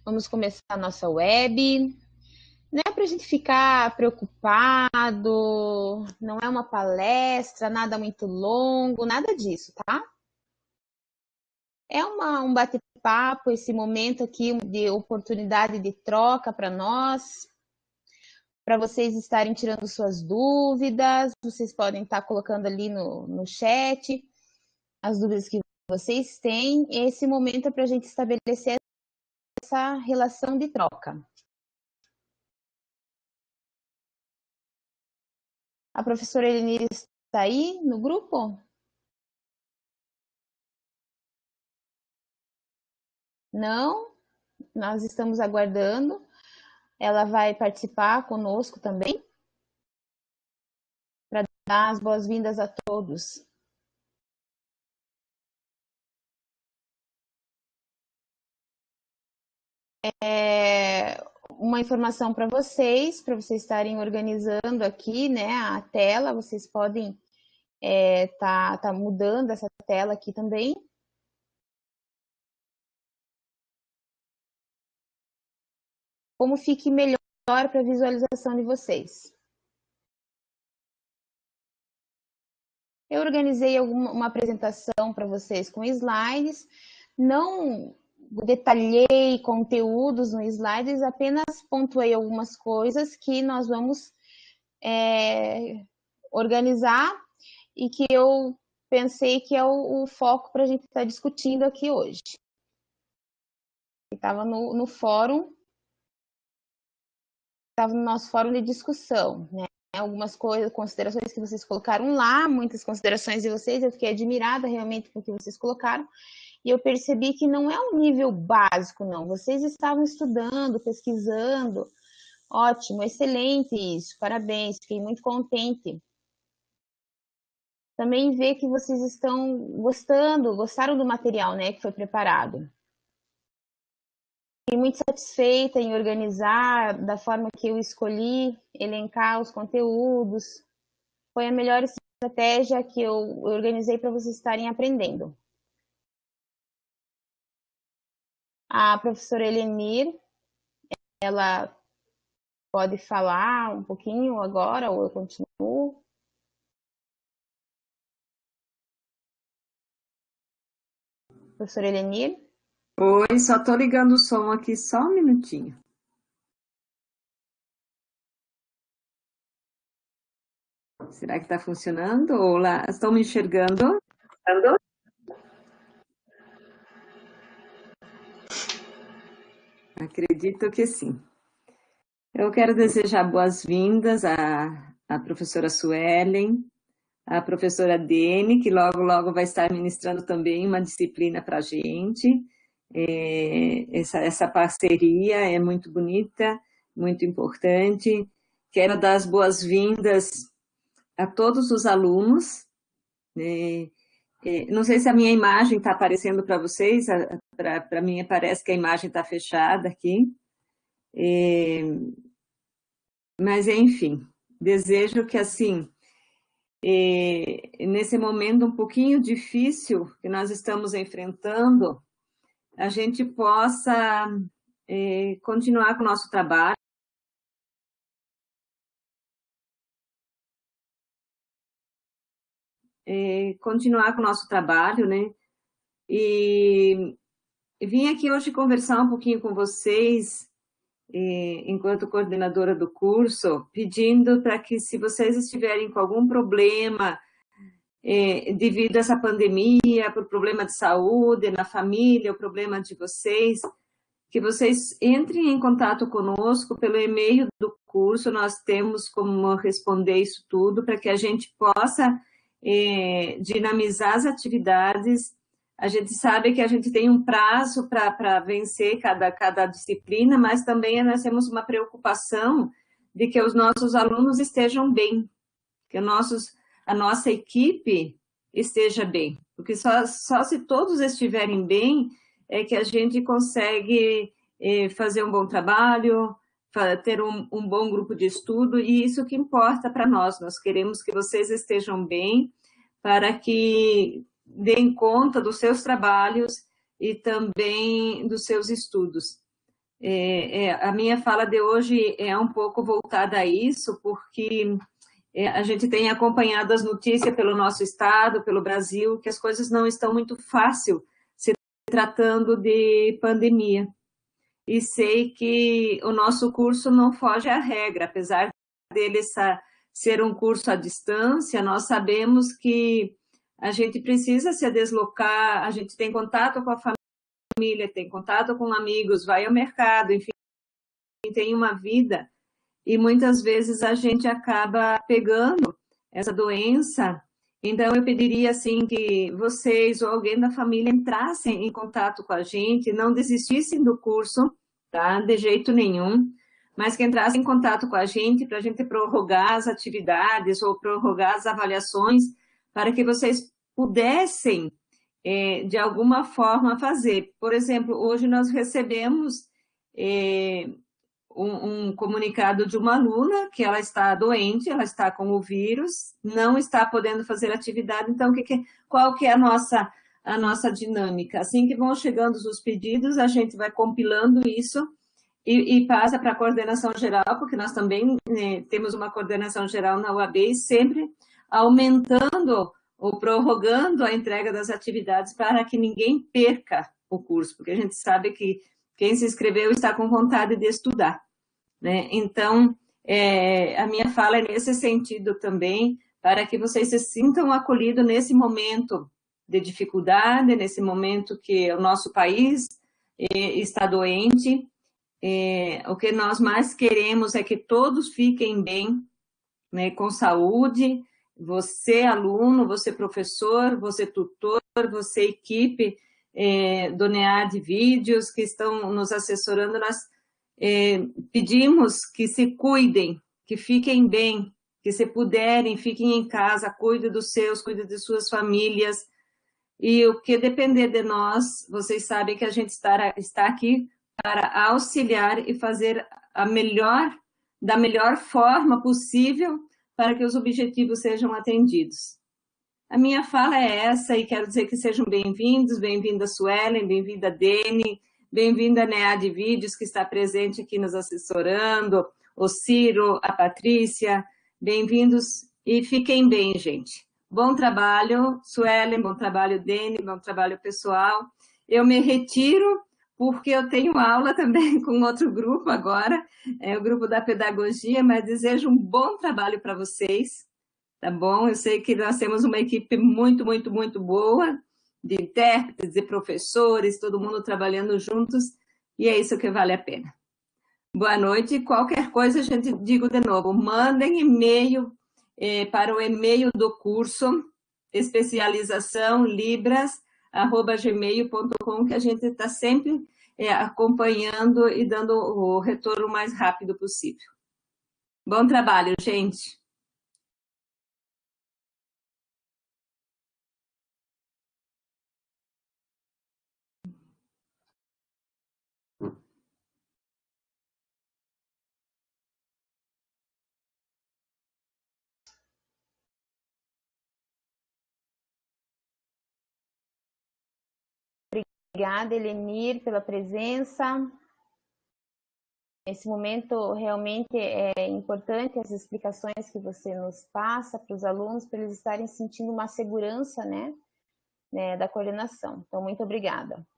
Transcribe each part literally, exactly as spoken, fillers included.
Vamos começar a nossa web. Não é para a gente ficar preocupado, não é uma palestra, nada muito longo, nada disso, tá? É uma, um bate-papo, esse momento aqui de oportunidade de troca para nós, para vocês estarem tirando suas dúvidas, vocês podem estar colocando ali no, no chat as dúvidas que vocês têm. Esse momento é para a gente estabelecer essa relação de troca. A professora Elenir está aí no grupo? Não? Nós estamos aguardando. Ela vai participar conosco também para dar as boas-vindas a todos. É uma informação para vocês, para vocês estarem organizando aqui, né, a tela. Vocês podem é, tá, tá mudando essa tela aqui também. Como fique melhor para a visualização de vocês. Eu organizei alguma, uma apresentação para vocês com slides, não detalhei conteúdos no slides, apenas pontuei algumas coisas que nós vamos é, organizar e que eu pensei que é o, o foco para a gente estar discutindo aqui hoje. Estava no, no fórum, estava no nosso fórum de discussão, né? Algumas coisas, considerações que vocês colocaram lá, muitas considerações de vocês, eu fiquei admirada realmente por que vocês colocaram, e eu percebi que não é um nível básico, não. Vocês estavam estudando, pesquisando, ótimo, excelente isso, parabéns, fiquei muito contente. Também ver que vocês estão gostando, gostaram do material, né, que foi preparado. Fiquei muito satisfeita em organizar da forma que eu escolhi, elencar os conteúdos. Foi a melhor estratégia que eu organizei para vocês estarem aprendendo. A professora Elenir, ela pode falar um pouquinho agora ou eu continuo? Professora Elenir? Oi, só estou ligando o som aqui, só um minutinho. Será que está funcionando? Olá, estão me enxergando? Acredito que sim. Eu quero desejar boas-vindas à, à professora Suelen, à professora Dene, que logo, logo vai estar ministrando também uma disciplina para a gente. É, essa, essa parceria é muito bonita, muito importante. Quero dar as boas-vindas a todos os alunos, né? Não sei se a minha imagem está aparecendo para vocês, para mim parece que a imagem está fechada aqui, é, mas enfim, desejo que assim, é, nesse momento um pouquinho difícil que nós estamos enfrentando, a gente possa é, continuar com o nosso trabalho, É, continuar com o nosso trabalho, né? E vim aqui hoje conversar um pouquinho com vocês, é, enquanto coordenadora do curso, pedindo para que, se vocês estiverem com algum problema é, devido a essa pandemia, por problema de saúde, na família, o problema de vocês, que vocês entrem em contato conosco pelo e-mail do curso, nós temos como responder isso tudo, para que a gente possa é, dinamizar as atividades. A gente sabe que a gente tem um prazo para vencer cada, cada disciplina, mas também nós temos uma preocupação de que os nossos alunos estejam bem, que nossos, a nossa equipe esteja bem, porque só, só se todos estiverem bem é que a gente consegue é, fazer um bom trabalho, ter um, um bom grupo de estudo, e isso que importa para nós. Nós queremos que vocês estejam bem para que deem conta dos seus trabalhos e também dos seus estudos. É, é, a minha fala de hoje é um pouco voltada a isso, porque é, a gente tem acompanhado as notícias pelo nosso estado, pelo Brasil, que as coisas não estão muito fáceis se tratando de pandemia. E sei que o nosso curso não foge à regra, apesar dele ser um curso à distância, nós sabemos que a gente precisa se deslocar, a gente tem contato com a família, tem contato com amigos, vai ao mercado, enfim, tem uma vida, e muitas vezes a gente acaba pegando essa doença. Então, eu pediria, assim, que vocês ou alguém da família entrassem em contato com a gente, não desistissem do curso, tá? De jeito nenhum, mas que entrassem em contato com a gente para a gente prorrogar as atividades ou prorrogar as avaliações para que vocês pudessem, é, de alguma forma, fazer. Por exemplo, hoje nós recebemos é, um, um comunicado de uma aluna que ela está doente, ela está com o vírus, não está podendo fazer atividade, então que que, qual que é a nossa, a nossa dinâmica? Assim que vão chegando os pedidos, a gente vai compilando isso e, e passa para a coordenação geral, porque nós também né, temos uma coordenação geral na U A B e sempre aumentando ou prorrogando a entrega das atividades para que ninguém perca o curso, porque a gente sabe que quem se inscreveu está com vontade de estudar. Né? Então, é, a minha fala é nesse sentido também, para que vocês se sintam acolhidos nesse momento de dificuldade, nesse momento que o nosso país é, está doente. É, o que nós mais queremos é que todos fiquem bem, né, com saúde, você aluno, você professor, você tutor, você equipe é, do N E A de vídeos que estão nos assessorando, nós é, pedimos que se cuidem, que fiquem bem, que se puderem, fiquem em casa, cuide dos seus, cuide de suas famílias, e o que depender de nós, vocês sabem que a gente está, está aqui para auxiliar e fazer a melhor, da melhor forma possível para que os objetivos sejam atendidos. A minha fala é essa e quero dizer que sejam bem-vindos, bem-vinda Suelen, bem-vinda Dene, bem-vinda a N E A de Vídeos, que está presente aqui nos assessorando, o Ciro, a Patrícia, bem-vindos e fiquem bem, gente. Bom trabalho, Suelen, bom trabalho, Dene, bom trabalho, pessoal. Eu me retiro porque eu tenho aula também com outro grupo agora, é o grupo da pedagogia, mas desejo um bom trabalho para vocês, tá bom? Eu sei que nós temos uma equipe muito, muito, muito boa, de intérpretes, de professores, todo mundo trabalhando juntos, e é isso que vale a pena. Boa noite, qualquer coisa a gente digo de novo, mandem e-mail eh, para o e-mail do curso, especialização libras, arroba gmail ponto com, que a gente está sempre é, acompanhando e dando o retorno o mais rápido possível. Bom trabalho, gente! Obrigada, Helenir, pela presença. Nesse momento, realmente é importante as explicações que você nos passa para os alunos, para eles estarem sentindo uma segurança, né, né, da coordenação. Então, muito obrigada.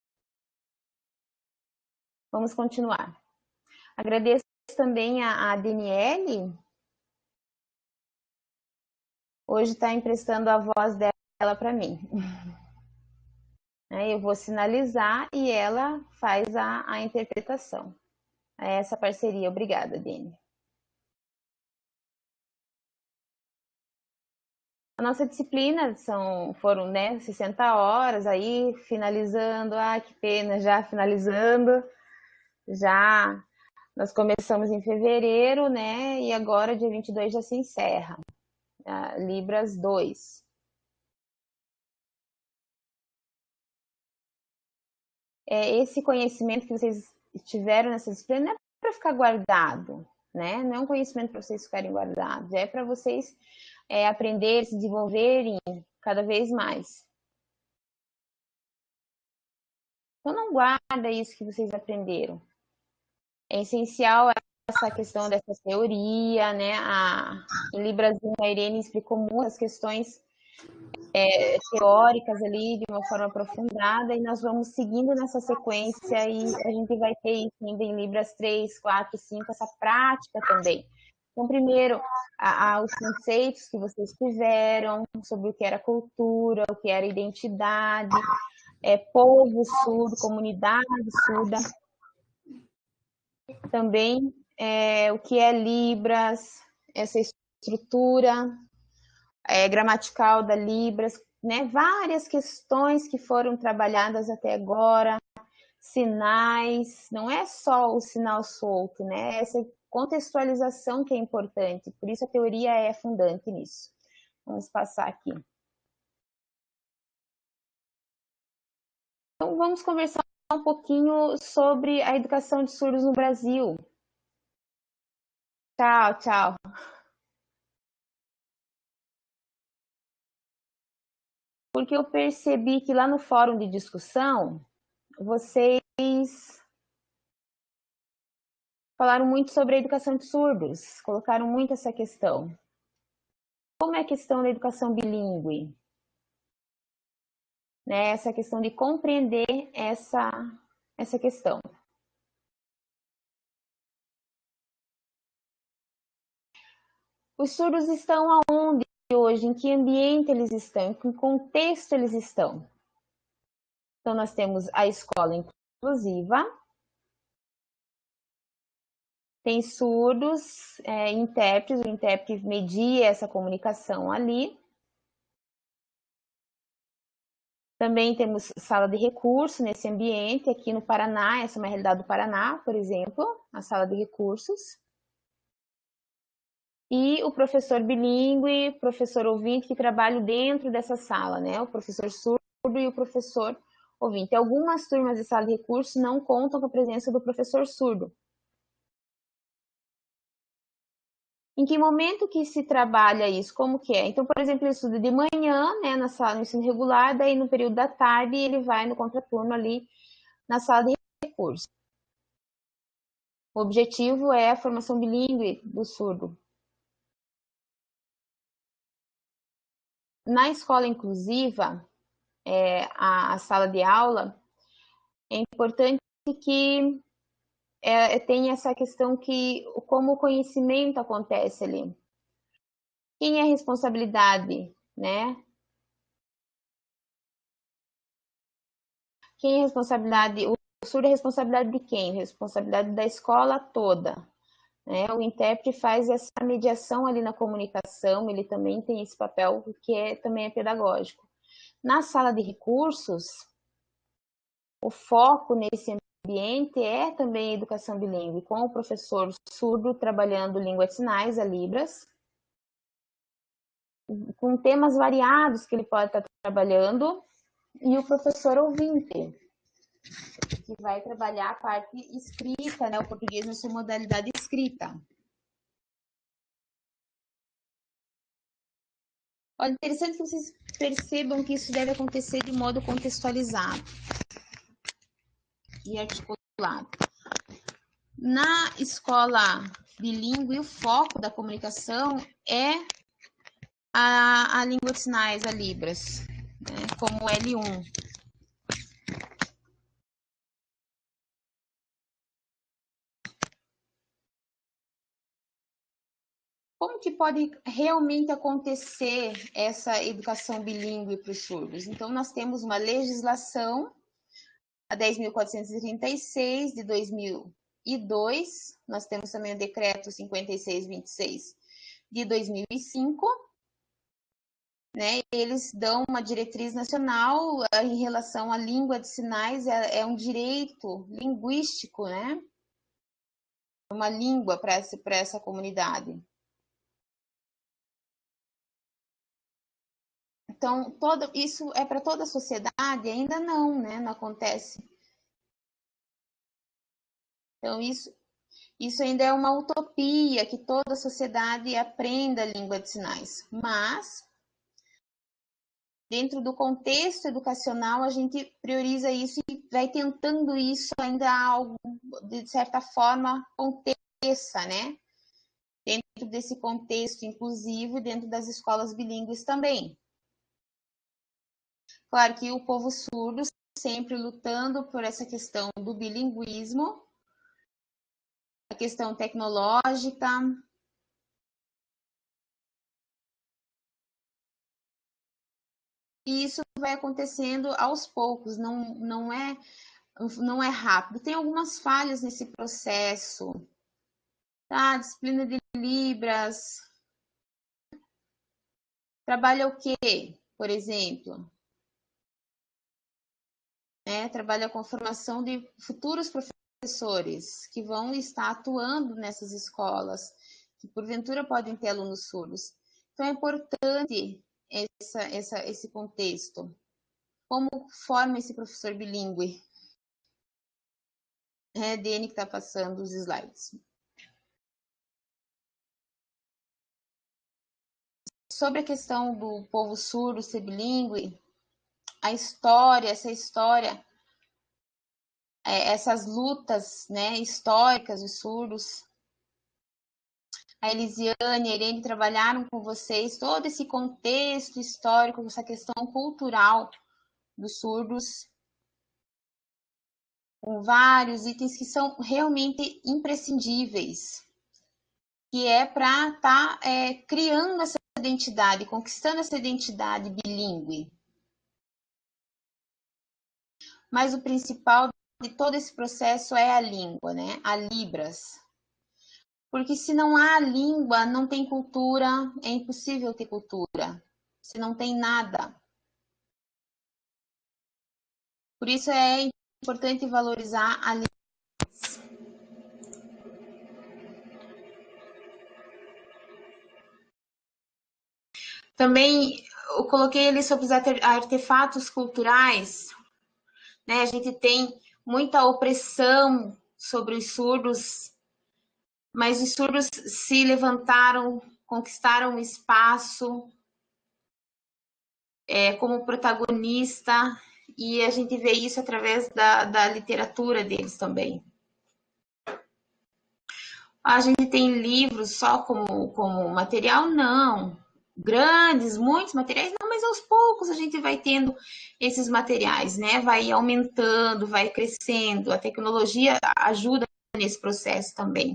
Vamos continuar. Agradeço também a, a Daniele. Hoje está emprestando a voz dela para mim. Eu vou sinalizar e ela faz a, a interpretação. Essa parceria. Obrigada, Dani. A nossa disciplina são, foram né, sessenta horas, aí finalizando, ah, que pena, já finalizando, já nós começamos em fevereiro, né, e agora dia vinte e dois já se encerra, a Libras dois. É, esse conhecimento que vocês tiveram nessa disciplina não é para ficar guardado, né, não é um conhecimento para vocês ficarem guardados, é para vocês é, aprender, se desenvolverem cada vez mais. Então, não guarda isso que vocês aprenderam. É essencial essa questão dessa teoria, né? A, em Libras um, a Irene explicou muitas questões é, teóricas ali de uma forma aprofundada, e nós vamos seguindo nessa sequência e a gente vai ter isso ainda em Libras três, quatro, cinco, essa prática também. Então, primeiro, a, a, os conceitos que vocês tiveram sobre o que era cultura, o que era identidade, é, povo surdo, comunidade surda. Também é, o que é Libras, essa estrutura é, gramatical da Libras, né? Várias questões que foram trabalhadas até agora, sinais, não é só o sinal solto, né? Essa contextualização que é importante, por isso a teoria é fundante nisso. Vamos passar aqui. Então, vamos conversar um pouquinho sobre a educação de surdos no Brasil. Tchau, tchau. Porque eu percebi que lá no fórum de discussão, vocês falaram muito sobre a educação de surdos, colocaram muito essa questão. Como é a questão da educação bilíngue? Né, essa questão de compreender essa, essa questão. Os surdos estão aonde hoje? Em que ambiente eles estão? Em que contexto eles estão? Então, nós temos a escola inclusiva, tem surdos, é, intérpretes, o intérprete media essa comunicação ali. Também temos sala de recurso nesse ambiente, aqui no Paraná, essa é uma realidade do Paraná, por exemplo, a sala de recursos. E o professor bilíngue, professor ouvinte, que trabalham dentro dessa sala, né? O professor surdo e o professor ouvinte. Algumas turmas de sala de recursos não contam com a presença do professor surdo. Em que momento que se trabalha isso? Como que é? Então, por exemplo, ele estuda de manhã, né, na sala do ensino regular, daí no período da tarde ele vai no contraturno ali na sala de recursos. O objetivo é a formação bilíngue do surdo. Na escola inclusiva, é, a, a sala de aula, é importante que é, tenha essa questão que como o conhecimento acontece ali. Quem é a responsabilidade, né? Quem é a responsabilidade? O surdo é responsabilidade de quem? Responsabilidade da escola toda. Né? O intérprete faz essa mediação ali na comunicação, ele também tem esse papel que é, também é pedagógico. Na sala de recursos, o foco nesse ambiente é também a educação bilíngue, com o professor surdo trabalhando língua de sinais, a Libras, com temas variados que ele pode estar trabalhando, e o professor ouvinte, que vai trabalhar a parte escrita, né, o português na sua modalidade escrita. Olha, interessante que vocês percebam que isso deve acontecer de modo contextualizado e articulado. Na escola bilíngue, o foco da comunicação é a, a língua de sinais, a Libras, né, como L um. Como que pode realmente acontecer essa educação bilíngue para os surdos? Então, nós temos uma legislação, a dez mil quatrocentos e trinta e seis, de dois mil e dois, nós temos também o decreto cinquenta e seis vinte e seis, de dois mil e cinco, né? Eles dão uma diretriz nacional em relação à língua de sinais, é, é um direito linguístico, né? Uma língua para essa, para essa comunidade. Então, todo, isso é para toda a sociedade? Ainda não, né? Não acontece. Então, isso, isso ainda é uma utopia, que toda a sociedade aprenda a língua de sinais. Mas, dentro do contexto educacional, a gente prioriza isso e vai tentando isso ainda algo, de certa forma, aconteça, né? Dentro desse contexto inclusivo, dentro das escolas bilíngues também. Claro que o povo surdo sempre lutando por essa questão do bilinguismo, a questão tecnológica. E isso vai acontecendo aos poucos, não, não, é, não é rápido. Tem algumas falhas nesse processo, tá? Disciplina de Libras. Trabalha o quê, por exemplo? É, trabalha com a formação de futuros professores que vão estar atuando nessas escolas, que porventura podem ter alunos surdos. Então é importante essa, essa, esse contexto. Como forma esse professor bilíngue? É a Dene que está passando os slides. Sobre a questão do povo surdo ser bilíngue, a história, essa história, essas lutas, né, históricas dos surdos, a Elisiane e a Irene trabalharam com vocês todo esse contexto histórico, essa questão cultural dos surdos, com vários itens que são realmente imprescindíveis, que é para estar tá, é, criando essa identidade, conquistando essa identidade bilíngue. Mas o principal de todo esse processo é a língua, né? A Libras. Porque se não há língua, não tem cultura, é impossível ter cultura. Se não tem nada. Por isso é importante valorizar a língua. Também eu coloquei ali sobre os artefatos culturais, né? A gente tem muita opressão sobre os surdos, mas os surdos se levantaram, conquistaram um espaço é, como protagonista, e a gente vê isso através da, da literatura deles também. A gente tem livros só como, como material? Não. Grandes, muitos materiais? Não, mas aos poucos a gente vai tendo esses materiais, né? Vai aumentando, vai crescendo. A tecnologia ajuda nesse processo também.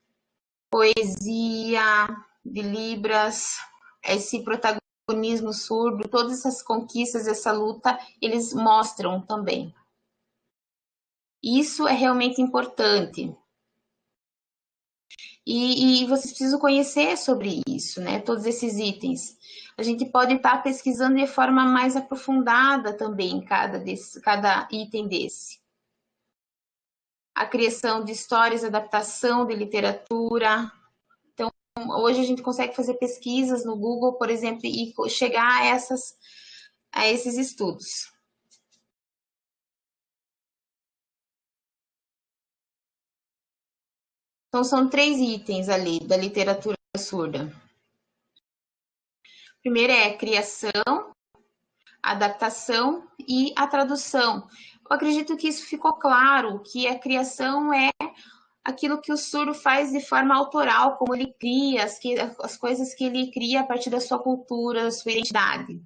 Poesia de Libras, esse protagonismo surdo, todas essas conquistas, essa luta, eles mostram também. Isso é realmente importante. E, e vocês precisam conhecer sobre isso, né? Todos esses itens. A gente pode estar pesquisando de forma mais aprofundada também cada, desse, cada item desse. A criação de histórias, adaptação de literatura. Então, hoje a gente consegue fazer pesquisas no Google, por exemplo, e chegar a, essas, a esses estudos. Então, são três itens ali da literatura surda. Primeiro é a criação, a adaptação e a tradução. Eu acredito que isso ficou claro, que a criação é aquilo que o surdo faz de forma autoral, como ele cria, as, que, as coisas que ele cria a partir da sua cultura, da sua identidade.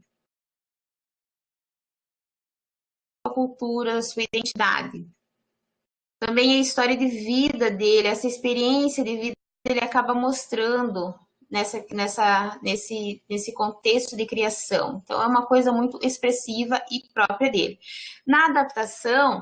Sua cultura, sua identidade. Também a história de vida dele, essa experiência de vida ele acaba mostrando nessa, nessa, nesse, nesse contexto de criação. Então, é uma coisa muito expressiva e própria dele. Na adaptação,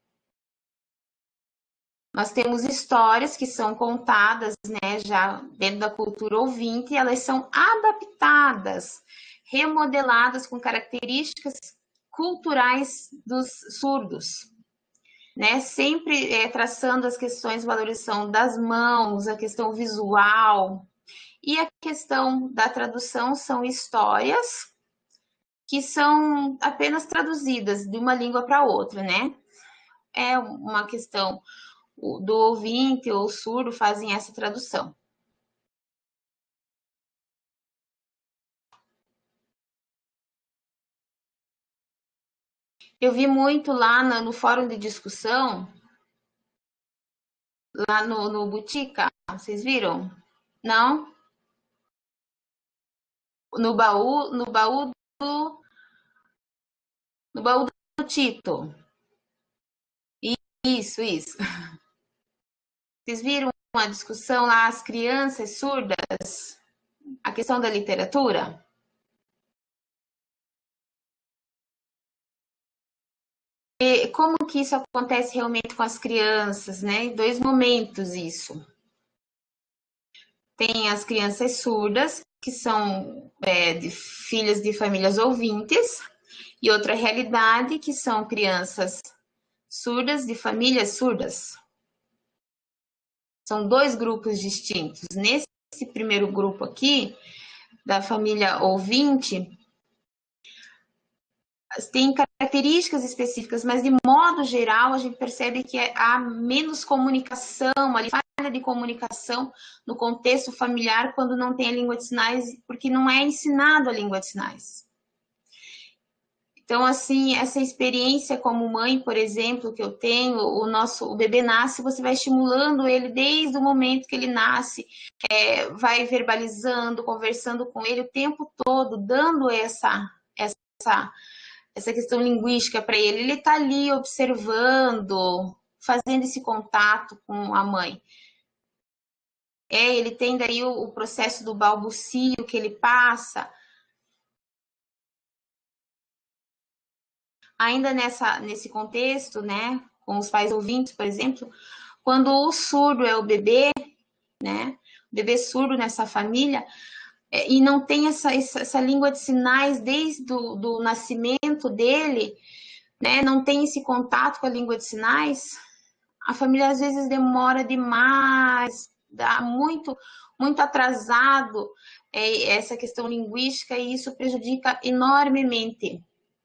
nós temos histórias que são contadas, né, já dentro da cultura ouvinte, e elas são adaptadas, remodeladas com características culturais dos surdos. Né, sempre é, traçando as questões de valorização das mãos, a questão visual, e a questão da tradução são histórias que são apenas traduzidas de uma língua para outra, né? É uma questão do ouvinte ou surdo fazem essa tradução. Eu vi muito lá no, no fórum de discussão, lá no, no Butica, vocês viram? Não? No baú, no baú do, no baú do Tito. Isso, isso. Vocês viram uma discussão lá, as crianças surdas, a questão da literatura? E como que isso acontece realmente com as crianças, né? Em dois momentos isso. Tem as crianças surdas, que são é, de filhas de famílias ouvintes, e outra realidade, que são crianças surdas de famílias surdas. São dois grupos distintos. Nesse primeiro grupo aqui, da família ouvinte, tem características específicas, mas de modo geral a gente percebe que há menos comunicação, ali falha de comunicação no contexto familiar quando não tem a língua de sinais, porque não é ensinado a língua de sinais. Então, assim, essa experiência como mãe, por exemplo, que eu tenho, o nosso o bebê nasce, você vai estimulando ele desde o momento que ele nasce, é, vai verbalizando, conversando com ele o tempo todo, dando essa essa essa questão linguística para ele. Ele está ali observando, fazendo esse contato com a mãe. É, ele tem daí o, o processo do balbucio que ele passa. Ainda nessa, nesse contexto, né, com os pais ouvintes, por exemplo, quando o surdo é o bebê, né, o bebê surdo nessa família, é, e não tem essa, essa, essa língua de sinais desde o do nascimento dele, né, não tem esse contato com a língua de sinais, a família às vezes demora demais, dá muito, muito atrasado é, essa questão linguística, e isso prejudica enormemente.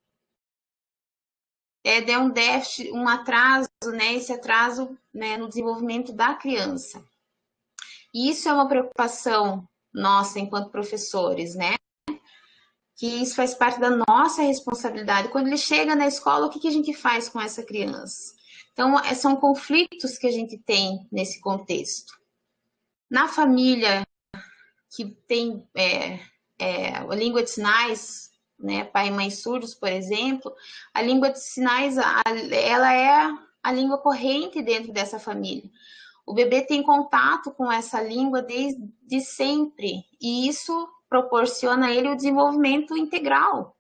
É, der um déficit, um atraso, né, esse atraso, né, no desenvolvimento da criança. E isso é uma preocupação nossa enquanto professores, né? Que isso faz parte da nossa responsabilidade. Quando ele chega na escola, o que, que a gente faz com essa criança? Então, são conflitos que a gente tem nesse contexto. Na família que tem é, é, a língua de sinais, né, pai e mãe surdos, por exemplo, a língua de sinais, ela é a língua corrente dentro dessa família. O bebê tem contato com essa língua desde sempre, e isso proporciona a ele o desenvolvimento integral.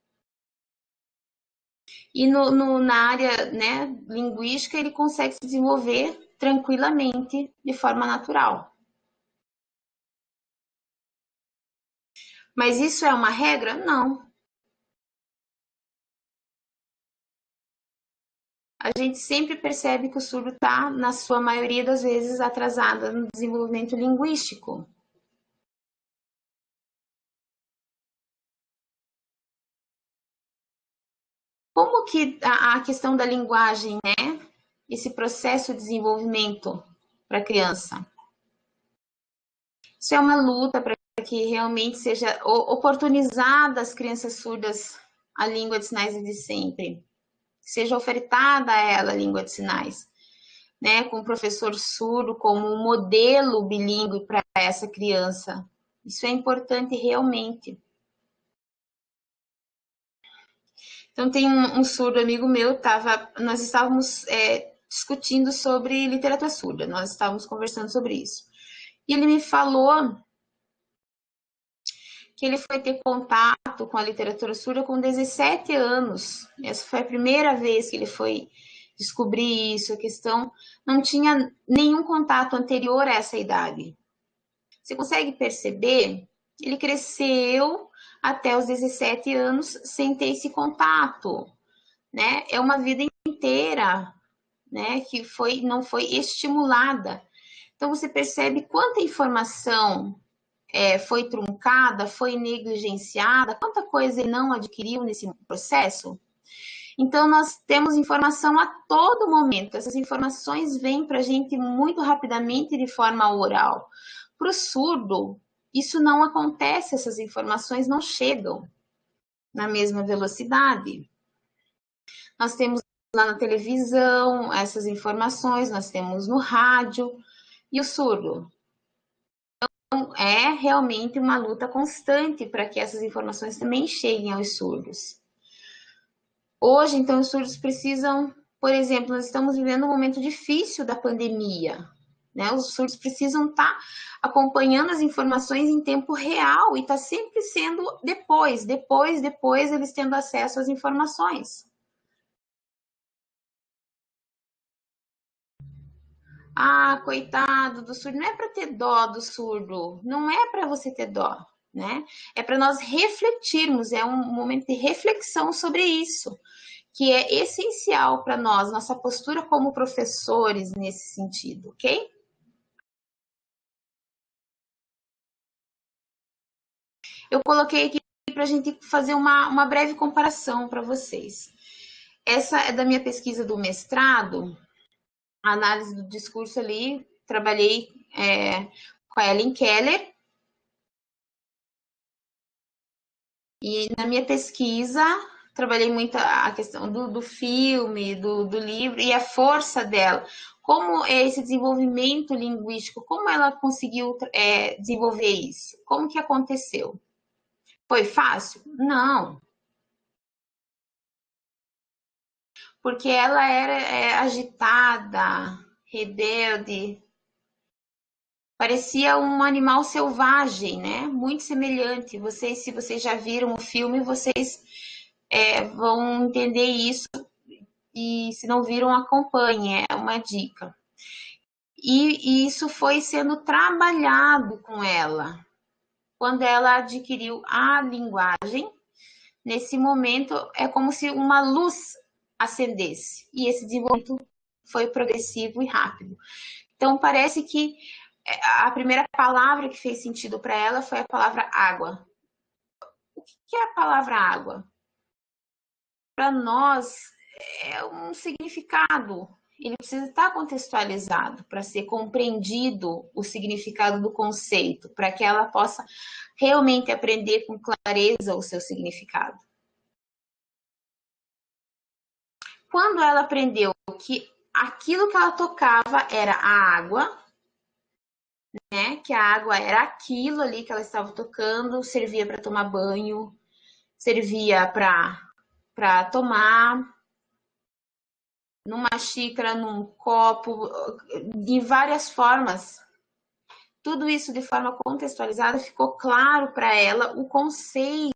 E no, no, na área, né, linguística, ele consegue se desenvolver tranquilamente, de forma natural. Mas isso é uma regra? Não. A gente sempre percebe que o surdo está, na sua maioria das vezes, atrasado no desenvolvimento linguístico. Como que a, a questão da linguagem, né? Esse processo de desenvolvimento para a criança? Isso é uma luta para que realmente seja oportunizada às crianças surdas a língua de sinais de sempre. Seja ofertada a ela a língua de sinais, né? Com o professor surdo como um modelo bilíngue para essa criança. Isso é importante realmente. Então, tem um, um surdo amigo meu, tava, nós estávamos é, discutindo sobre literatura surda, nós estávamos conversando sobre isso. E ele me falou que ele foi ter contato com a literatura surda com dezessete anos. Essa foi a primeira vez que ele foi descobrir isso, a questão não tinha nenhum contato anterior a essa idade. Você consegue perceber? Ele cresceu até os dezessete anos sem ter esse contato, né? É uma vida inteira, né, que foi, não foi estimulada. Então você percebe quanta informação é, foi truncada, foi negligenciada, quanta coisa ele não adquiriu nesse processo. Então nós temos informação a todo momento. Essas informações vêm para a gente muito rapidamente de forma oral. Para o surdo, isso não acontece, essas informações não chegam na mesma velocidade. nós temos lá na televisão essas informações, nós temos no rádio, e o surdo. Então, é realmente uma luta constante para que essas informações também cheguem aos surdos. Hoje, então, os surdos precisam, por exemplo, nós estamos vivendo um momento difícil da pandemia, né? Os surdos precisam estar acompanhando as informações em tempo real e está sempre sendo depois, depois, depois eles tendo acesso às informações. Ah, coitado do surdo, não é para ter dó do surdo, não é para você ter dó, né? É para nós refletirmos, é um momento de reflexão sobre isso, que é essencial para nós, nossa postura como professores nesse sentido, ok? Eu coloquei aqui para a gente fazer uma, uma breve comparação para vocês. Essa é da minha pesquisa do mestrado, a análise do discurso ali, trabalhei é, com a Ellen Keller, e na minha pesquisa trabalhei muito a questão do, do filme, do, do livro e a força dela. Como é esse desenvolvimento linguístico, como ela conseguiu é, desenvolver isso? Como que aconteceu? Foi fácil? Não. Porque ela era é, agitada, rebelde, parecia um animal selvagem, né? Muito semelhante. Vocês, se vocês já viram o filme, vocês é, vão entender isso. E se não viram, acompanhe, é uma dica. E, e isso foi sendo trabalhado com ela. Quando ela adquiriu a linguagem, nesse momento é como se uma luz acendesse. E esse desenvolvimento foi progressivo e rápido. Então, parece que a primeira palavra que fez sentido para ela foi a palavra água. O que é a palavra água? Para nós, é um significado. Ele precisa estar contextualizado para ser compreendido o significado do conceito, para que ela possa realmente aprender com clareza o seu significado. Quando ela aprendeu que aquilo que ela tocava era a água, né? Que a água era aquilo ali que ela estava tocando, servia para tomar banho, servia para tomar, numa xícara, num copo, de várias formas. Tudo isso de forma contextualizada ficou claro para ela o conceito.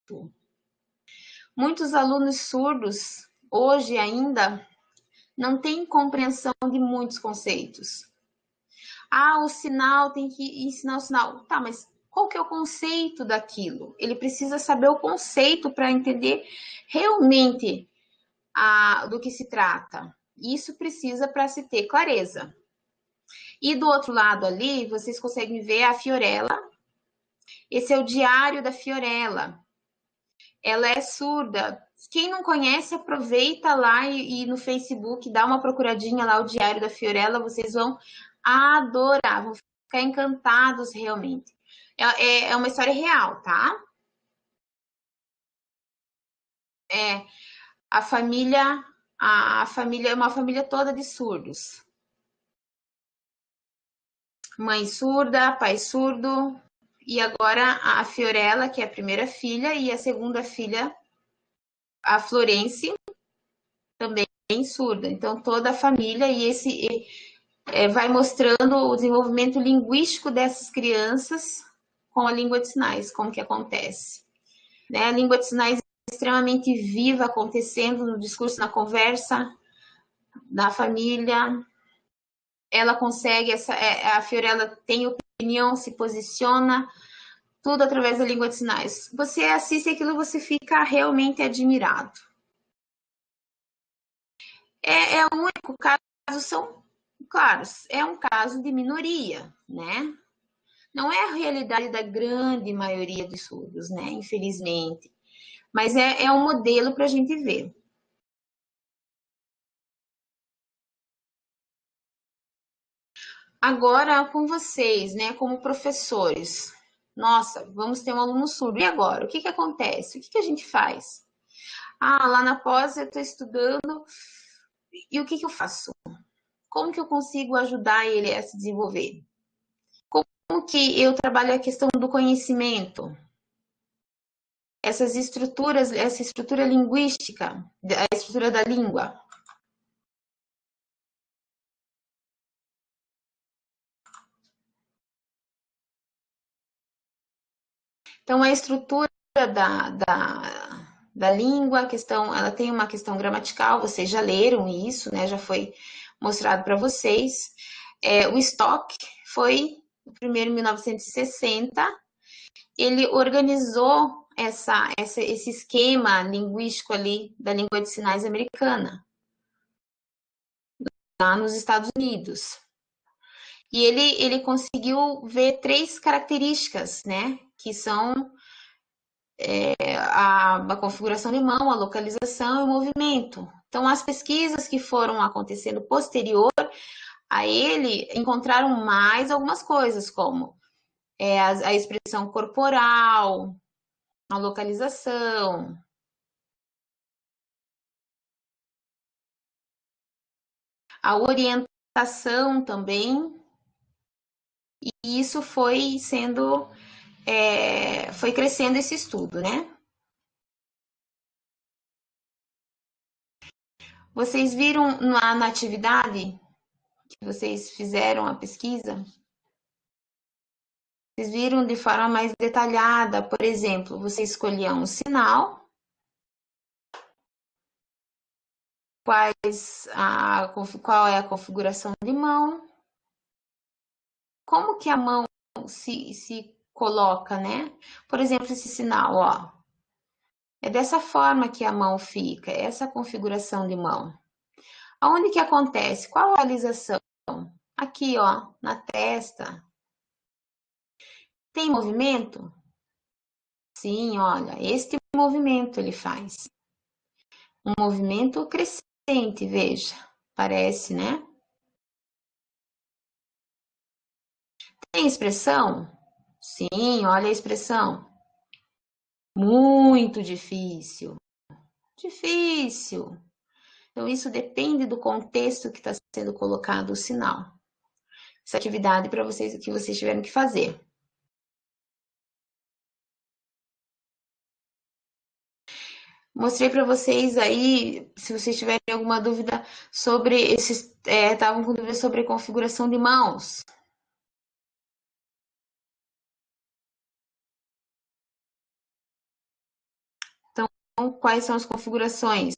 Muitos alunos surdos, hoje ainda, não têm compreensão de muitos conceitos. Ah, o sinal tem que ensinar o sinal. Tá, mas qual que é o conceito daquilo? Ele precisa saber o conceito para entender realmente a, do que se trata. Isso precisa para se ter clareza. E do outro lado ali, vocês conseguem ver a Fiorella. Esse é o diário da Fiorella. Ela é surda. Quem não conhece, aproveita lá e, e no Facebook, dá uma procuradinha lá, o diário da Fiorella, vocês vão adorar, vão ficar encantados realmente. É, é uma história real, tá? É, a família, a, a família é uma família toda de surdos. Mãe surda, pai surdo, e agora a Fiorella, que é a primeira filha, e a segunda filha, a Florence, também surda. Então, toda a família, e esse é, vai mostrando o desenvolvimento linguístico dessas crianças com a língua de sinais, como que acontece. Né? A língua de sinais é extremamente viva, acontecendo no discurso, na conversa, na família. Ela consegue, essa, a Fiorella tem opinião, se posiciona, tudo através da língua de sinais. Você assiste aquilo, você fica realmente admirado. É, é o único caso, são, claro, é um caso de minoria, né? Não é a realidade da grande maioria dos surdos, né? Infelizmente. Mas é, é um modelo para a gente ver. Agora, com vocês, né? Como professores. Nossa, vamos ter um aluno surdo. E agora? O que, que acontece? O que, que a gente faz? Ah, lá na pós eu estou estudando, e o que que eu faço? Como que eu consigo ajudar ele a se desenvolver? Como que eu trabalho a questão do conhecimento? Essas estruturas, essa estrutura linguística, a estrutura da língua. Então, a estrutura da, da, da língua, a questão, ela tem uma questão gramatical, vocês já leram isso, né? Já foi mostrado para vocês. É, o Stock foi o primeiro em mil novecentos e sessenta. Ele organizou essa, essa, esse esquema linguístico ali da língua de sinais americana, lá nos Estados Unidos. E ele, ele conseguiu ver três características, né? Que são é, a, a configuração de mão, a localização e o movimento. Então, as pesquisas que foram acontecendo posterior a ele encontraram mais algumas coisas, como é, a, a expressão corporal, a localização, a orientação também, e isso foi sendo, é, foi crescendo esse estudo, né? Vocês viram na, na atividade que vocês fizeram a pesquisa? Vocês viram de forma mais detalhada, por exemplo, você escolhia um sinal, quais a, qual é a configuração de mão, como que a mão se, se coloca, né? Por exemplo, esse sinal, ó, é dessa forma que a mão fica, essa configuração de mão. Aonde que acontece? Qual a localização? Aqui, ó, na testa. Tem movimento? Sim, olha, este movimento ele faz. Um movimento crescente, veja. Parece, né? Tem expressão? Sim, olha a expressão. Muito difícil. Difícil. Então, isso depende do contexto que está sendo colocado o sinal. Essa atividade para vocês que vocês tiveram que fazer. Mostrei para vocês aí, se vocês tiverem alguma dúvida sobre esses, estavam é, com dúvida sobre configuração de mãos. Então, quais são as configurações?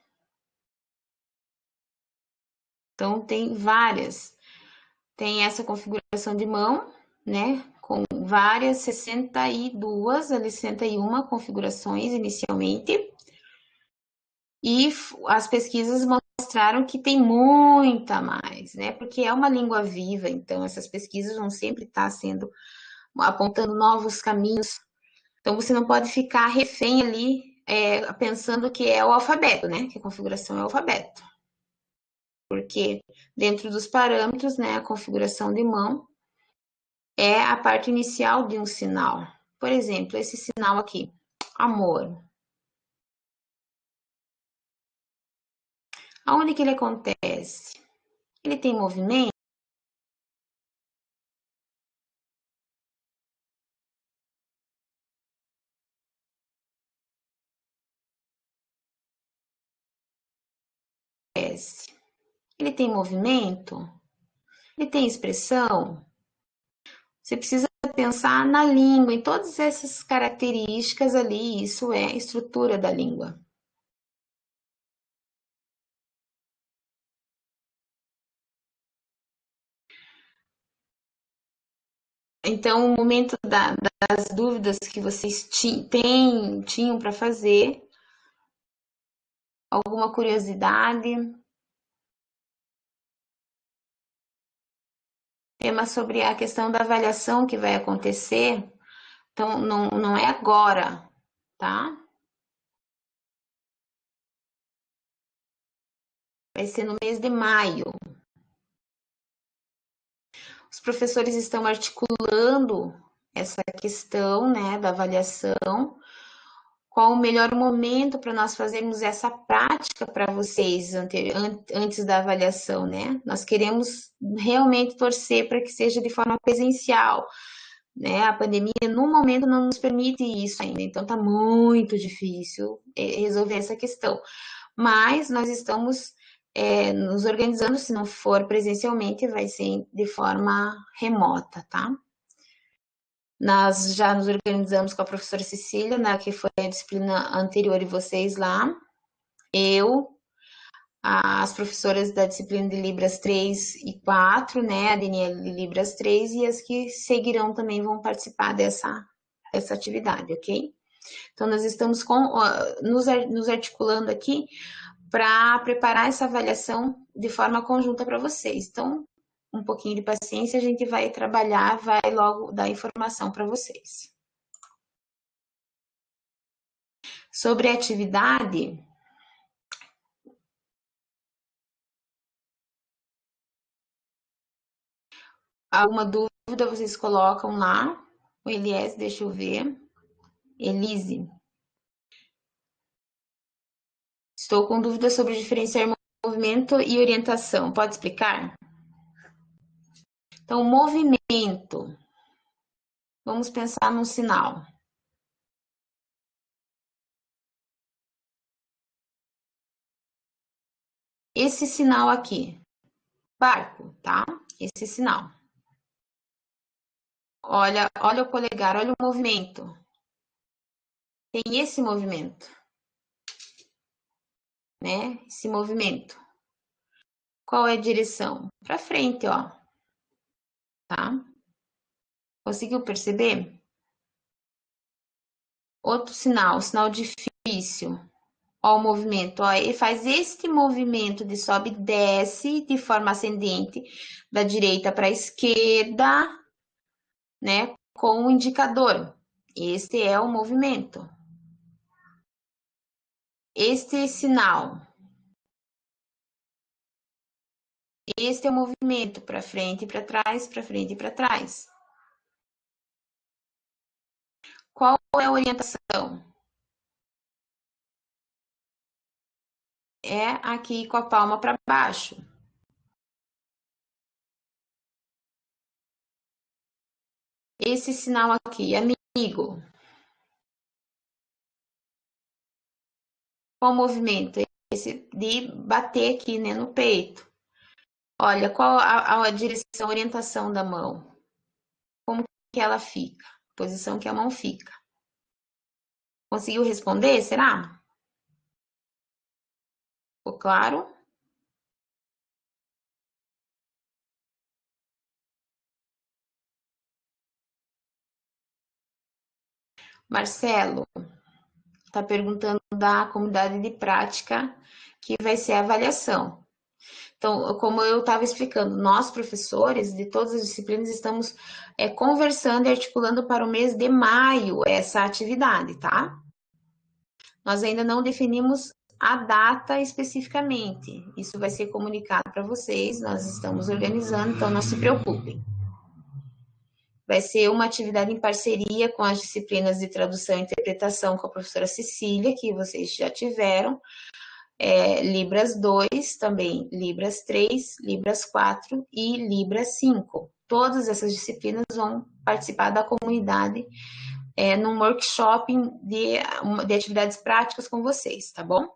Então, tem várias. Tem essa configuração de mão, né? Com várias, sessenta e duas, ali sessenta e uma configurações inicialmente. E as pesquisas mostraram que tem muita mais, né? Porque é uma língua viva, então essas pesquisas vão sempre estar sendo apontando novos caminhos. Então você não pode ficar refém ali é, pensando que é o alfabeto, né? Que a configuração é o alfabeto. Porque dentro dos parâmetros, né, a configuração de mão é a parte inicial de um sinal. Por exemplo, esse sinal aqui, amor. Aonde que ele acontece? Ele tem movimento? Ele tem movimento? Ele tem expressão? Você precisa pensar na língua, em todas essas características ali, isso é a estrutura da língua. Então, o momento da, das dúvidas que vocês têm, tinham para fazer, alguma curiosidade, tema sobre a questão da avaliação que vai acontecer, então não, não é agora, tá? Vai ser no mês de maio. Os professores estão articulando essa questão, né, da avaliação qual o melhor momento para nós fazermos essa prática para vocês antes da avaliação, né? Nós queremos realmente torcer para que seja de forma presencial, né? A pandemia, no momento, não nos permite isso ainda, então está muito difícil resolver essa questão. Mas nós estamos é, nos organizando, se não for presencialmente, vai ser de forma remota, tá? Nós já nos organizamos com a professora Cecília, né, que foi a disciplina anterior de vocês lá. Eu, as professoras da disciplina de Libras três e quatro, né, a Daniela de Libras três, e as que seguirão também vão participar dessa, dessa atividade, ok? Então, nós estamos com, nos, nos articulando aqui para preparar essa avaliação de forma conjunta para vocês. Então, um pouquinho de paciência, a gente vai trabalhar, vai logo dar informação para vocês. Sobre a atividade, alguma dúvida vocês colocam lá, o Elias, deixa eu ver, Elise. Estou com dúvida sobre diferenciar movimento e orientação, pode explicar? Então, movimento, vamos pensar num sinal. Esse sinal aqui, barco, tá? Esse sinal. Olha, olha o polegar, olha o movimento. Tem esse movimento, né? Esse movimento. Qual é a direção? Para frente, ó. Tá? Conseguiu perceber? Outro sinal, sinal difícil. Ó o movimento, ó, ele faz este movimento de sobe e desce de forma ascendente da direita para a esquerda, né, com o indicador. Este é o movimento. Este sinal. Este é o movimento para frente e para trás, para frente e para trás. Qual é a orientação? É aqui com a palma para baixo. Esse sinal aqui, amigo. Qual o movimento? Esse de bater aqui, né, no peito. Olha, qual a, a direção, a orientação da mão? Como que ela fica? Posição que a mão fica. Conseguiu responder, será? Ficou claro? Marcelo está perguntando da comunidade de prática que vai ser a avaliação. Então, como eu estava explicando, nós, professores de todas as disciplinas, estamos é, conversando e articulando para o mês de maio essa atividade, tá? Nós ainda não definimos a data especificamente. Isso vai ser comunicado para vocês, nós estamos organizando, então não se preocupem. Vai ser uma atividade em parceria com as disciplinas de tradução e interpretação com a professora Cecília, que vocês já tiveram, é, Libras dois, também Libras três, Libras quatro e Libras cinco. Todas essas disciplinas vão participar da comunidade é, num workshop de, de atividades práticas com vocês, tá bom?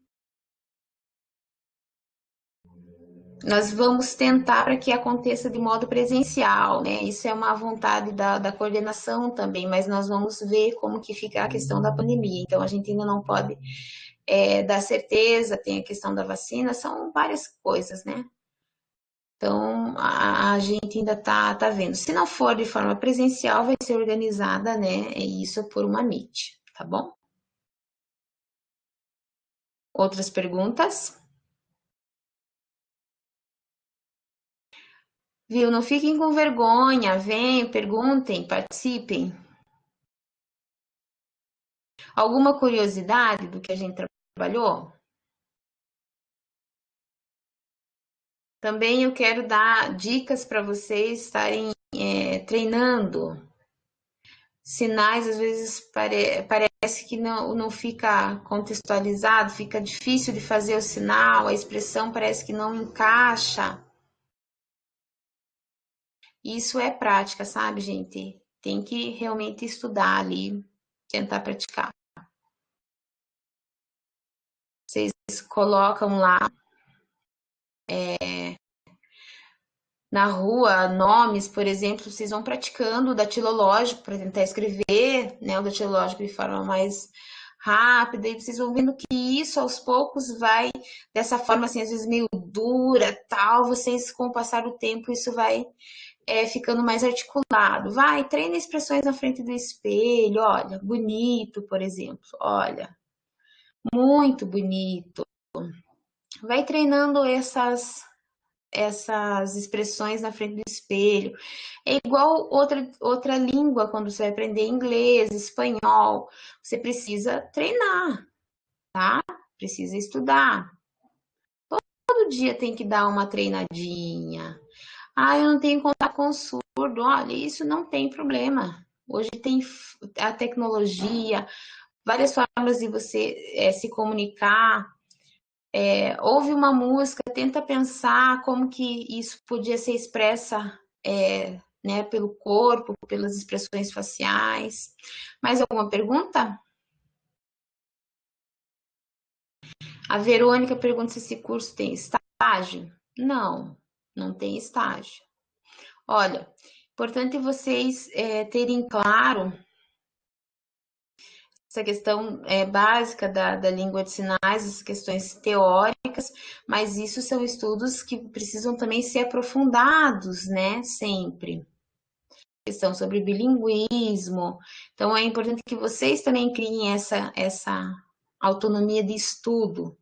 Nós vamos tentar para que aconteça de modo presencial, né? Isso é uma vontade da, da coordenação também, mas nós vamos ver como que fica a questão da pandemia. Então, a gente ainda não pode é, dar certeza, tem a questão da vacina, são várias coisas, né? Então, a, a gente ainda tá, tá vendo. Se não for de forma presencial, vai ser organizada, né? Isso por uma Meet, tá bom? Outras perguntas? Viu? Não fiquem com vergonha, venham, perguntem, participem. Alguma curiosidade do que a gente trabalhou? Também eu quero dar dicas para vocês estarem é, treinando sinais, às vezes pare, parece que não, não fica contextualizado, fica difícil de fazer o sinal, a expressão parece que não encaixa. Isso é prática, sabe, gente? Tem que realmente estudar ali, tentar praticar. Vocês colocam lá é, na rua nomes, por exemplo, vocês vão praticando o datilológico para tentar escrever, né, o datilológico de forma mais rápida, e vocês vão vendo que isso aos poucos vai dessa forma assim, às vezes meio dura, tal, vocês com o passar do tempo isso vai é, ficando mais articulado. Vai, treina expressões na frente do espelho, olha, bonito, por exemplo, olha, muito bonito. Vai treinando essas essas expressões na frente do espelho. É igual outra, outra língua, quando você vai aprender inglês, espanhol, você precisa treinar, tá? Precisa estudar. Todo dia tem que dar uma treinadinha. Ah, eu não tenho contato com surdo. Olha, isso não tem problema. Hoje tem a tecnologia, várias formas de você é, se comunicar. É, ouve uma música, tenta pensar como que isso podia ser expressa é, né, pelo corpo, pelas expressões faciais. Mais alguma pergunta? A Verônica pergunta se esse curso tem estágio. Não, não tem estágio. Olha, importante vocês é, terem claro essa questão é, básica da, da língua de sinais, as questões teóricas, mas isso são estudos que precisam também ser aprofundados, né, sempre. Questão sobre bilinguismo. Então, é importante que vocês também criem essa, essa autonomia de estudo.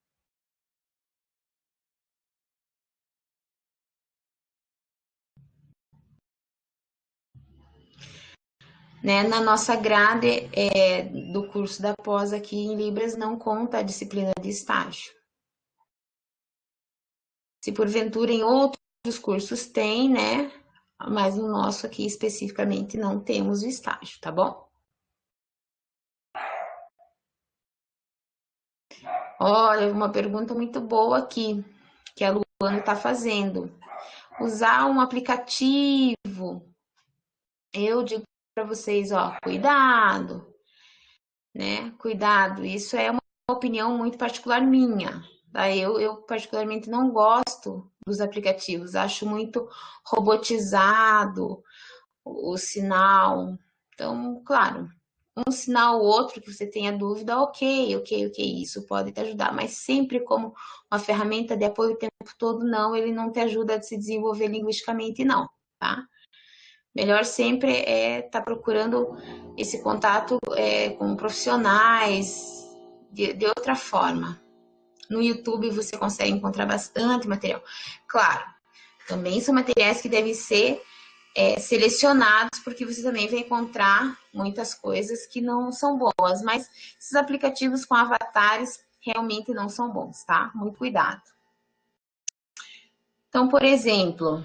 Né? Na nossa grade é, do curso da pós aqui em Libras não conta a disciplina de estágio. Se porventura em outros cursos tem, né? Mas no nosso aqui especificamente não temos o estágio, tá bom? Olha, uma pergunta muito boa aqui, que a Luana está fazendo. Usar um aplicativo, eu digo para vocês, ó, cuidado, né? Cuidado, isso é uma opinião muito particular minha, tá? Eu, eu particularmente não gosto dos aplicativos, acho muito robotizado o, o sinal. Então, claro, um sinal ou outro que você tenha dúvida, ok, ok, ok, isso pode te ajudar, mas sempre como uma ferramenta de apoio o tempo todo, não, ele não te ajuda a se desenvolver linguisticamente, não, tá? Melhor sempre é estar tá procurando esse contato é, com profissionais de, de outra forma. No YouTube você consegue encontrar bastante material. Claro, também são materiais que devem ser é, selecionados, porque você também vai encontrar muitas coisas que não são boas, mas esses aplicativos com avatares realmente não são bons, tá? Muito cuidado. Então, por exemplo,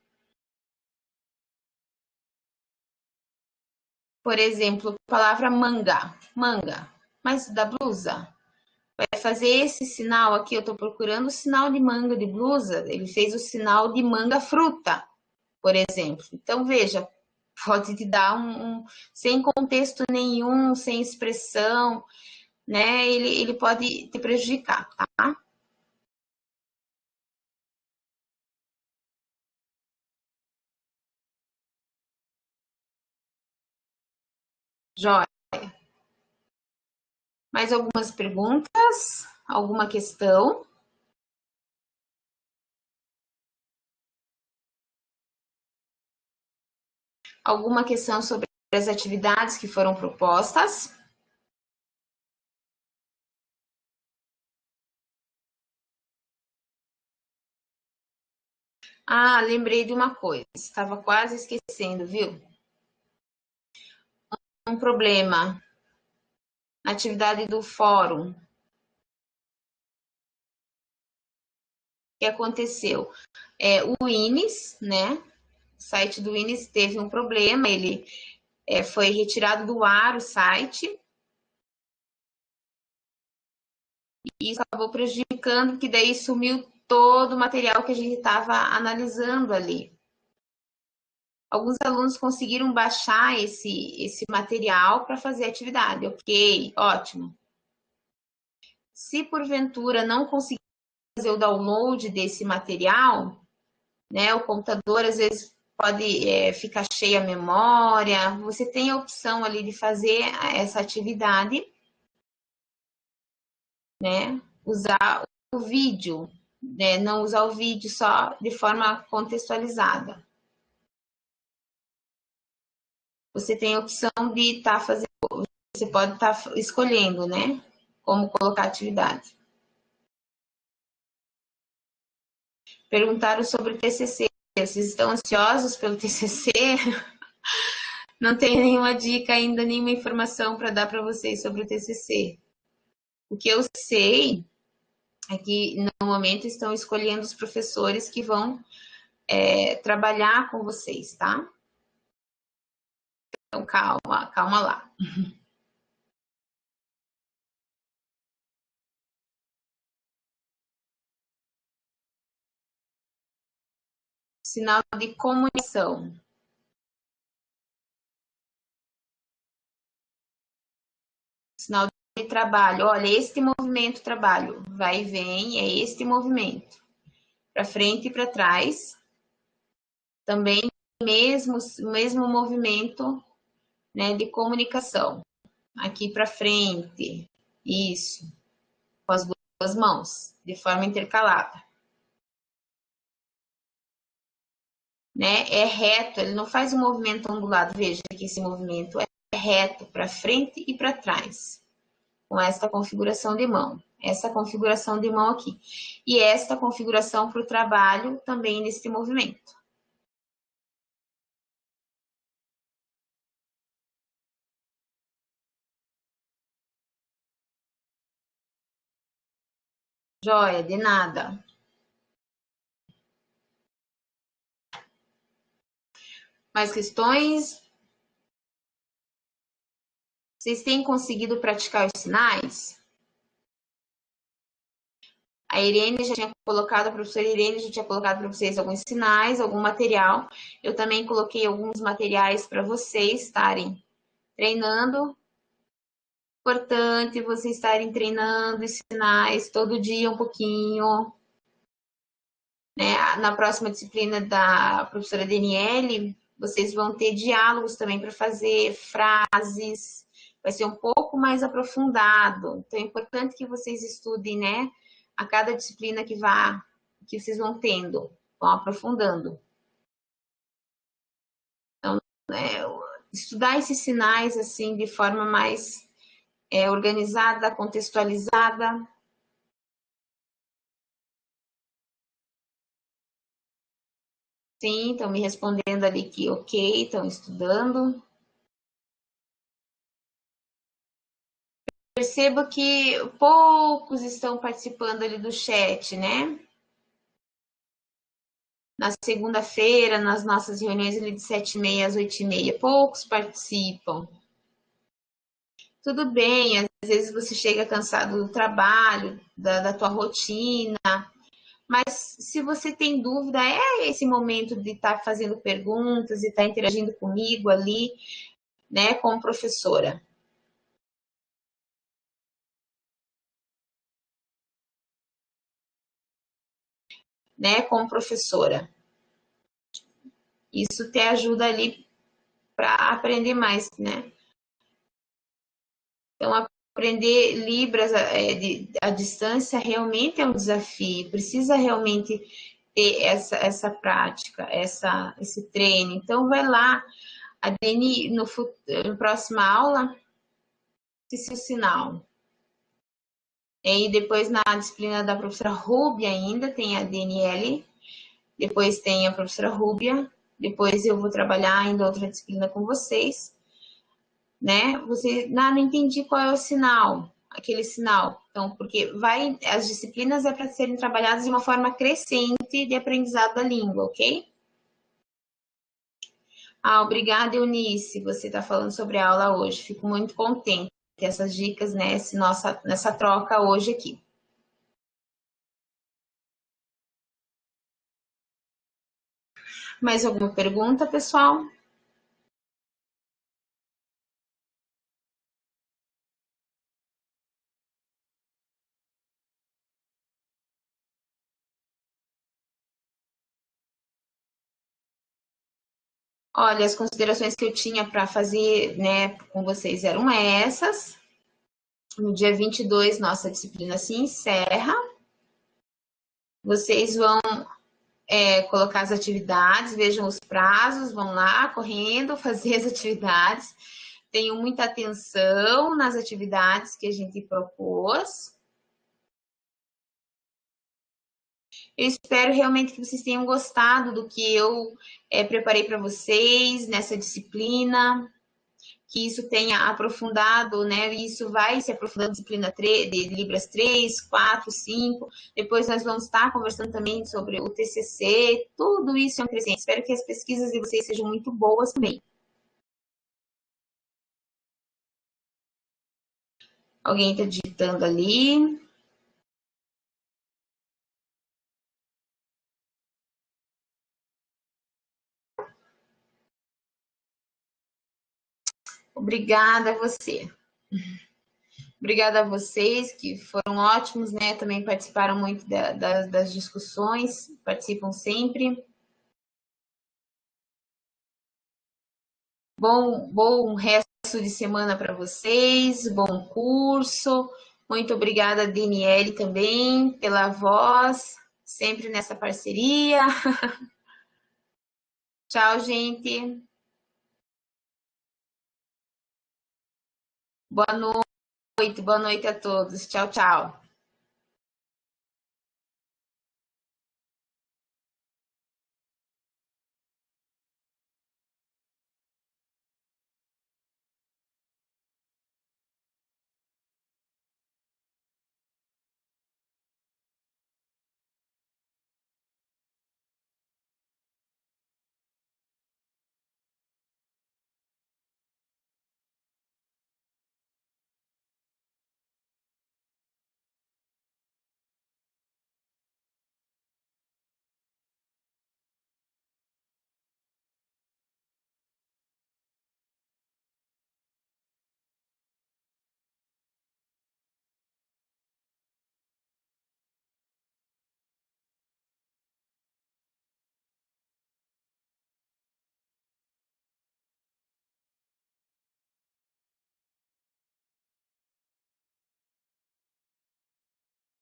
por exemplo, a palavra manga, manga, mas da blusa, vai fazer esse sinal aqui, eu estou procurando o sinal de manga de blusa, ele fez o sinal de manga fruta, por exemplo. Então, veja, pode te dar um, um sem contexto nenhum, sem expressão, né? Ele, ele pode te prejudicar, tá? Jóia. Mais algumas perguntas? Alguma questão? Alguma questão sobre as atividades que foram propostas? Ah, lembrei de uma coisa, estava quase esquecendo, viu? Um problema na atividade do fórum. O que aconteceu? É, o Ines, né? O site do Ines teve um problema, ele é, foi retirado do ar o site, e isso acabou prejudicando, porque daí sumiu todo o material que a gente estava analisando ali. Alguns alunos conseguiram baixar esse, esse material para fazer atividade. Ok, ótimo. Se porventura não conseguir fazer o download desse material, né, o computador às vezes pode é, ficar cheia a memória, você tem a opção ali de fazer essa atividade, né, usar o vídeo, né, não usar o vídeo só de forma contextualizada. Você tem a opção de estar tá fazendo, você pode estar tá escolhendo, né, como colocar atividade. Perguntaram sobre o T C C. Vocês estão ansiosos pelo T C C? Não tem nenhuma dica ainda, nenhuma informação para dar para vocês sobre o T C C. O que eu sei é que, no momento, estão escolhendo os professores que vão é, trabalhar com vocês, tá? Então, calma, calma lá. Sinal de comunicação. Sinal de trabalho. Olha, este movimento trabalho. Vai e vem, é este movimento. Para frente e para trás. Também mesmo mesmo movimento, né, de comunicação. Aqui para frente. Isso. Com as duas mãos, de forma intercalada. Né? É reto, ele não faz um movimento ondulado. Veja que esse movimento é reto para frente e para trás, com esta configuração de mão. Essa configuração de mão aqui. E esta configuração para o trabalho também nesse movimento. Joia, de nada. Mais questões? Vocês têm conseguido praticar os sinais? A Irene já tinha colocado, a professora Irene já tinha colocado para vocês alguns sinais, algum material. Eu também coloquei alguns materiais para vocês estarem treinando. Importante vocês estarem treinando os sinais todo dia um pouquinho. Né? Na próxima disciplina da professora Daniele, vocês vão ter diálogos também para fazer, frases. Vai ser um pouco mais aprofundado. Então, é importante que vocês estudem, né? A cada disciplina que vá, que vocês vão tendo, vão aprofundando. Então, é, estudar esses sinais, assim, de forma mais é, organizada, contextualizada. Sim, estão me respondendo ali que ok, estão estudando. Percebo que poucos estão participando ali do chat, né? Na segunda-feira, nas nossas reuniões ali de sete e meia às oito e meia, poucos participam. Tudo bem, às vezes você chega cansado do trabalho, da, da tua rotina, mas se você tem dúvida, é esse momento de estar tá fazendo perguntas e estar tá interagindo comigo ali, né, como professora. Né, como professora. Isso te ajuda ali para aprender mais, né? Então, aprender Libras é, de, à distância realmente é um desafio. Precisa realmente ter essa, essa prática, essa, esse treino. Então, vai lá. A Dani, no, na próxima aula, esse sinal. E depois, na disciplina da professora Rúbia ainda, tem a D N L. Depois tem a professora Rúbia. Depois eu vou trabalhar ainda outra disciplina com vocês. Né? Você, não, não entendi qual é o sinal, aquele sinal. Então, porque vai, as disciplinas é para serem trabalhadas de uma forma crescente de aprendizado da língua, ok? Ah, obrigada, Eunice. Você está falando sobre a aula hoje. Fico muito contente com essas dicas, né, esse nossa, nessa troca hoje aqui. Mais alguma pergunta, pessoal? Olha, as considerações que eu tinha para fazer, né, com vocês eram essas. No dia vinte e dois, nossa disciplina se encerra. Vocês vão é, colocar as atividades, vejam os prazos, vão lá correndo fazer as atividades. Tenham muita atenção nas atividades que a gente propôs. Eu espero realmente que vocês tenham gostado do que eu é, preparei para vocês nessa disciplina, que isso tenha aprofundado, né? Isso vai se aprofundando na disciplina de Libras três, quatro, cinco. Depois nós vamos estar conversando também sobre o T C C. Tudo isso é um crescente. Espero que as pesquisas de vocês sejam muito boas também. Alguém está digitando ali. Obrigada a você. Obrigada a vocês, que foram ótimos, né? Também participaram muito da, da, das discussões, participam sempre. Bom, bom resto de semana para vocês, bom curso. Muito obrigada, Daniele, também, pela voz, sempre nessa parceria. Tchau, gente. Boa noite, boa noite a todos. Tchau, tchau.